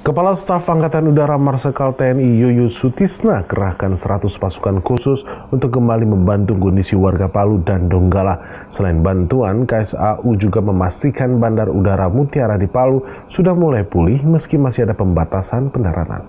Kepala Staf Angkatan Udara Marsikal TNI Yuyus Sutisna kerahkan 100 pasukan khusus untuk kembali membantu kondisi warga Palu dan Donggala. Selain bantuan, KSAU juga memastikan Bandar Udara Mutiara di Palu sudah mulai pulih meski masih ada pembatasan pendaratan.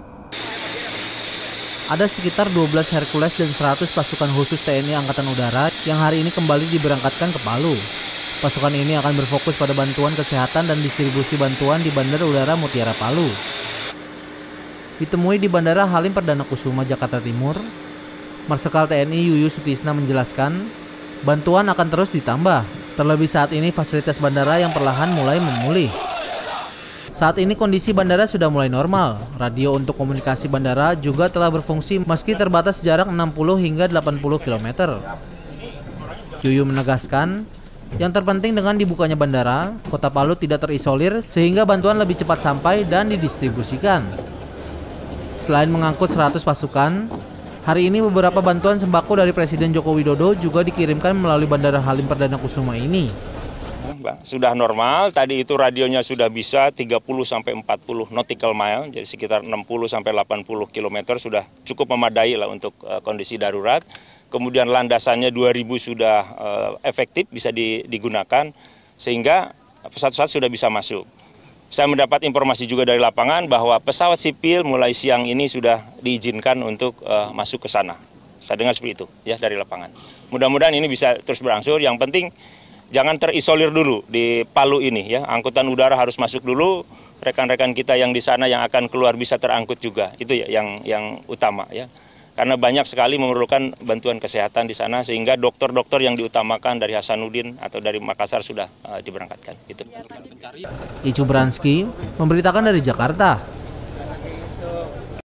Ada sekitar 12 Hercules dan 100 pasukan khusus TNI Angkatan Udara yang hari ini kembali diberangkatkan ke Palu. Pasukan ini akan berfokus pada bantuan kesehatan dan distribusi bantuan di Bandar Udara Mutiara Palu. Ditemui di Bandara Halim Perdana Kusuma, Jakarta Timur, Marsikal TNI Yuyus Sutisna menjelaskan, bantuan akan terus ditambah, terlebih saat ini fasilitas bandara yang perlahan mulai memulih. Saat ini kondisi bandara sudah mulai normal, radio untuk komunikasi bandara juga telah berfungsi meski terbatas jarak 60 hingga 80 km. Yuyu menegaskan, yang terpenting dengan dibukanya bandara, Kota Palu tidak terisolir sehingga bantuan lebih cepat sampai dan didistribusikan. Selain mengangkut 100 pasukan, hari ini beberapa bantuan sembako dari Presiden Joko Widodo juga dikirimkan melalui Bandara Halim Perdana Kusuma ini. Sudah normal, tadi itu radionya sudah bisa 30-40 nautical mile, jadi sekitar 60-80 km sudah cukup memadai lah untuk kondisi darurat. Kemudian landasannya 2000 sudah efektif, bisa digunakan, sehingga pesawat-pesawat sudah bisa masuk. Saya mendapat informasi juga dari lapangan bahwa pesawat sipil mulai siang ini sudah diizinkan untuk masuk ke sana. Saya dengar seperti itu ya dari lapangan. Mudah-mudahan ini bisa terus berangsur. Yang penting jangan terisolir dulu di Palu ini ya. Angkutan udara harus masuk dulu. Rekan-rekan kita yang di sana yang akan keluar bisa terangkut juga. Itu ya yang utama ya. Karena banyak sekali memerlukan bantuan kesehatan di sana, sehingga dokter-dokter yang diutamakan dari Hasanuddin atau dari Makassar sudah diberangkatkan. Itu. Icu Branski memberitakan dari Jakarta.